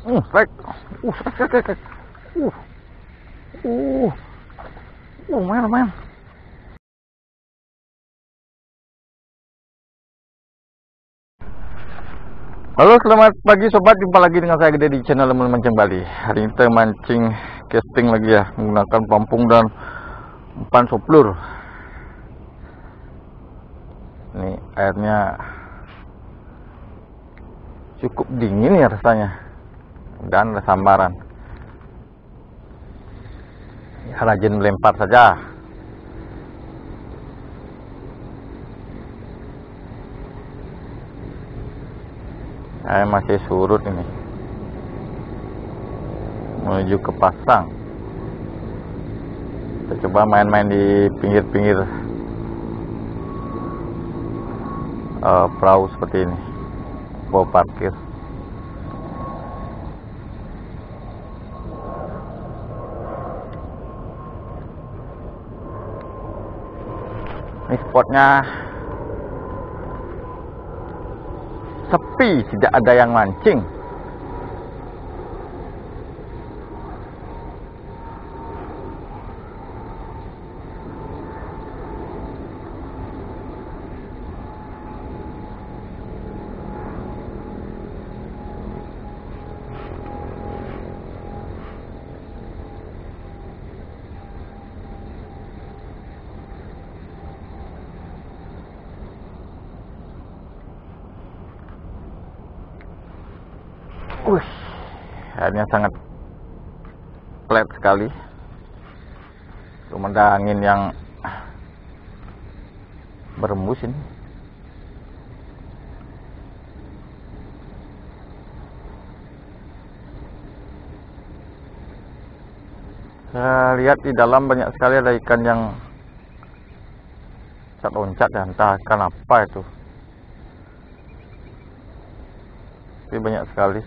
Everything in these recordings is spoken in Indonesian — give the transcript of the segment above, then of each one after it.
Strike. Strike. Uh, uh, lumayan. Halo, selamat pagi sobat, jumpa lagi dengan saya Gede di channel Lemon Mancing Bali. Hari ini kita mancing casting lagi ya, menggunakan pampung dan umpan soplur. Ini airnya cukup dingin ya rasanya, dan ada sambaran. Ya, rajin melempar saja. Air masih surut ini, menuju ke pasang. Kita coba main-main di pinggir-pinggir perahu seperti ini, bawa parkir. Ini spotnya sepi, tidak ada yang mancing. Airnya sangat flat sekali. Belum ada angin yang berembus ini. Saya lihat di dalam banyak sekali ada ikan yang loncat ya, entah ikan apa itu. Tapi banyak sekali.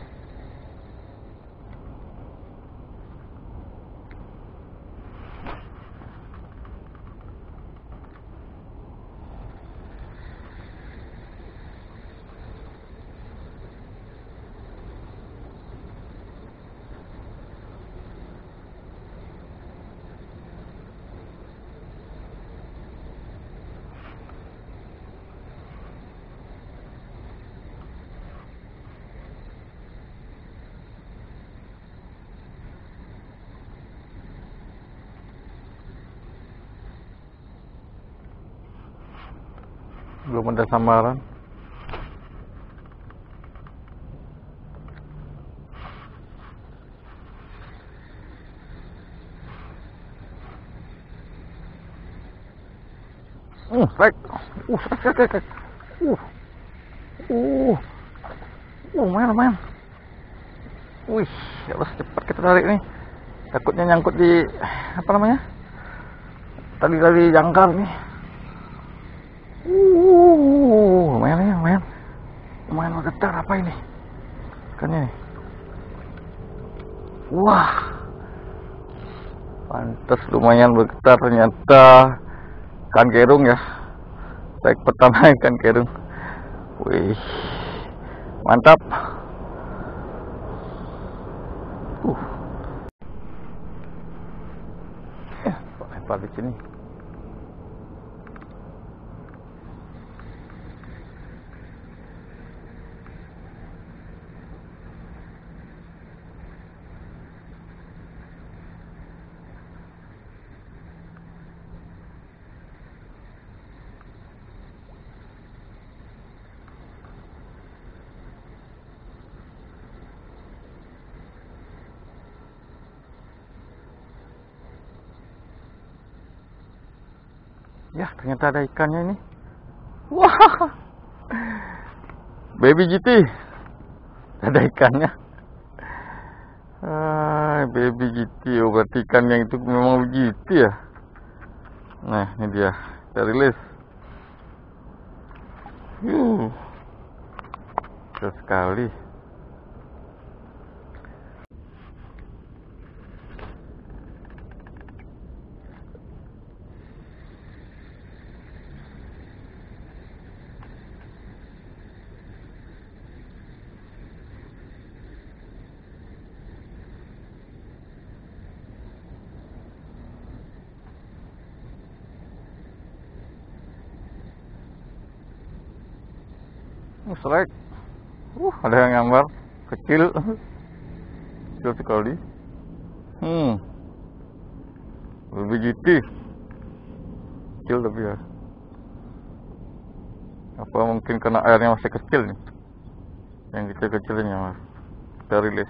Belum ada sambaran. Strike. Strike. Lumayan. Wih, harus cepat kita tarik nih. Takutnya nyangkut di apa namanya? Tali jangkar nih. Lumayan bergetar. Apa ini? Ikannya nih. Wah, pantas lumayan bergetar ternyata. Ikan kerung ya. Strike pertama ikan kerung. Wih, mantap. Lempar di sini. Ya, ternyata ada ikannya ini. Wah, baby GT. Ada ikannya. Baby GT. Oh, berarti ikannya itu memang GT ya. Nah, ini dia. Kita rilis. Keren sekali. Strike. Ada yang gambar kecil. Kecil sekali. BBGT. Kecil tapi ya. Apa mungkin karena airnya masih kecil nih. Yang kecil-kecilnya mas. Kita rilis.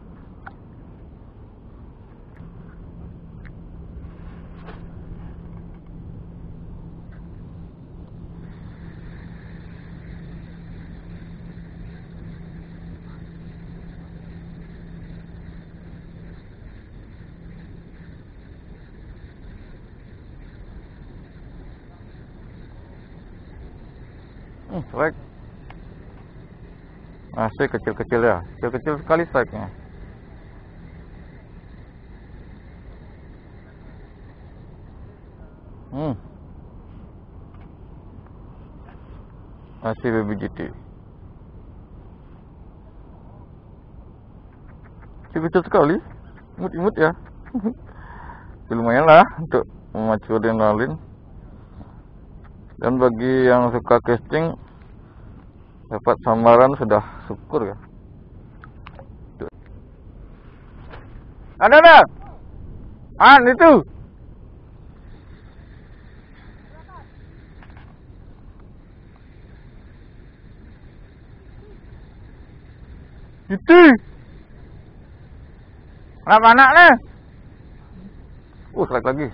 Strike. Masih kecil-kecil ya. Kecil-kecil sekali strike-nya. Masih BBGT. Kecil-kecil sekali. Imut-imut ya. Lumayan lah untuk memacu adrenalin. Dan bagi yang suka casting, dapat sambaran sudah syukur ya. Ada. Itu. Itu. Kenapa anaknya? Strike lagi.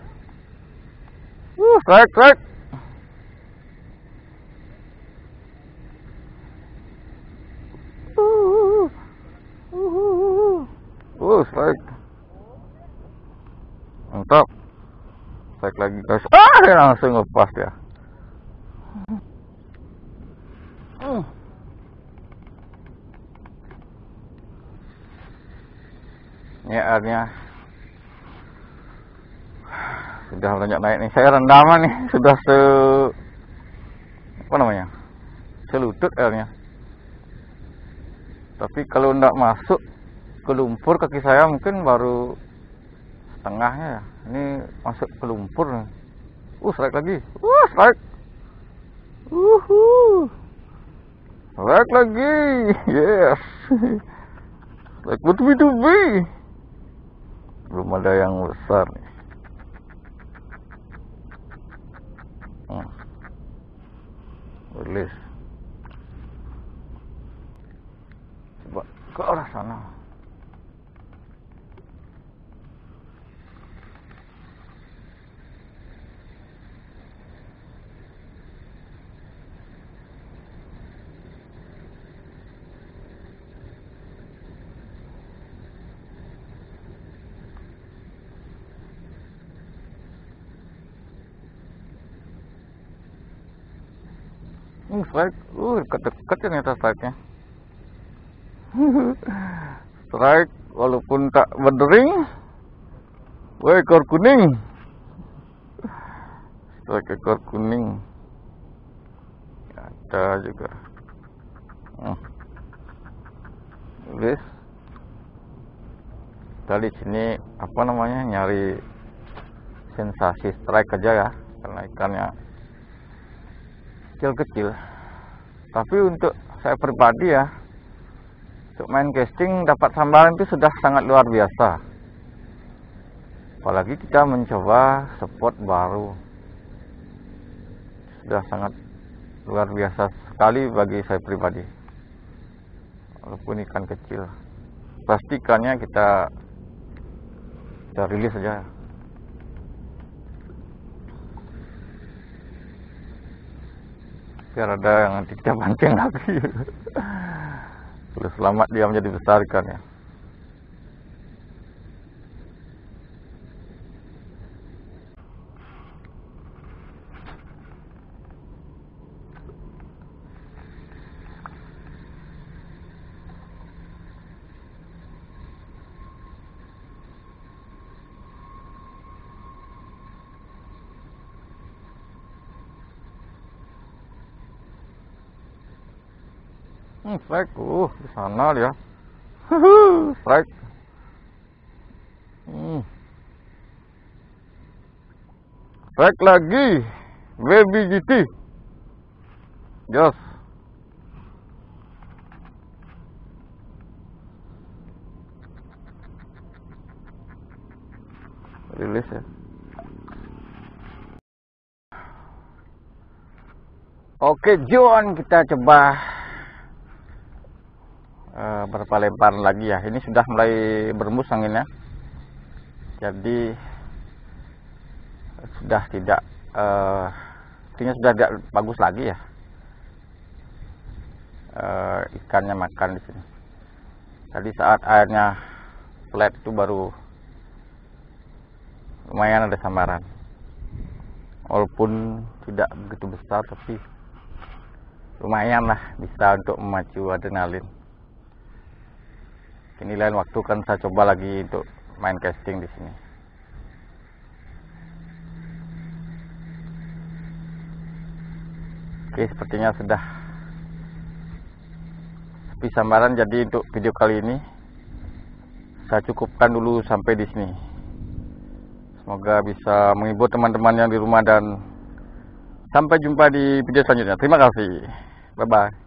Strike. Strike. Mantap. Strike lagi guys. Dia langsung lepas ya. Ini airnya sudah banyak naik nih. Saya rendaman nih, sudah selutut airnya. Tapi kalau enggak masuk ke lumpur kaki saya mungkin baru setengahnya ya. Ini masuk ke lumpur nih. Strike lagi. Strike. Strike lagi. Yes. Strike bertubi-tubi. Belum ada yang besar nih. Release. Coba ke arah sana. Strike. Dekat-dekat ternyata strike-nya. Strike walaupun tak berdering. Ekor kuning. Strike ekor kuning. Ada juga. Guys. Tadi sini nyari sensasi strike aja ya, karena ikannya kecil-kecil. Tapi untuk saya pribadi ya, untuk main casting dapat sambaran itu sudah sangat luar biasa. Apalagi kita mencoba spot baru, sudah sangat luar biasa sekali bagi saya pribadi. Walaupun ikan kecil, pastikannya kita rilis saja. Biar ada yang nanti kita pancing lagi. Sudah selamat dia menjadi besar ikannya. Strike, di sana dia. Strike. Strike lagi. BBGT. Yes. rilis ya. Oke John, kita coba berapa lebar lagi ya. Ini sudah mulai berembus anginnya, jadi sudah tidak artinya sudah tidak bagus lagi ya. Ikannya makan di sini. Tadi saat airnya flat itu baru lumayan ada sambaran, walaupun tidak begitu besar tapi lumayan lah, bisa untuk memacu adrenalin. Ini lain waktu kan saya coba lagi untuk main casting di sini. Oke, sepertinya sudah sepi sambaran, jadi untuk video kali ini saya cukupkan dulu sampai di sini. Semoga bisa menghibur teman-teman yang di rumah, dan sampai jumpa di video selanjutnya. Terima kasih. Bye-bye.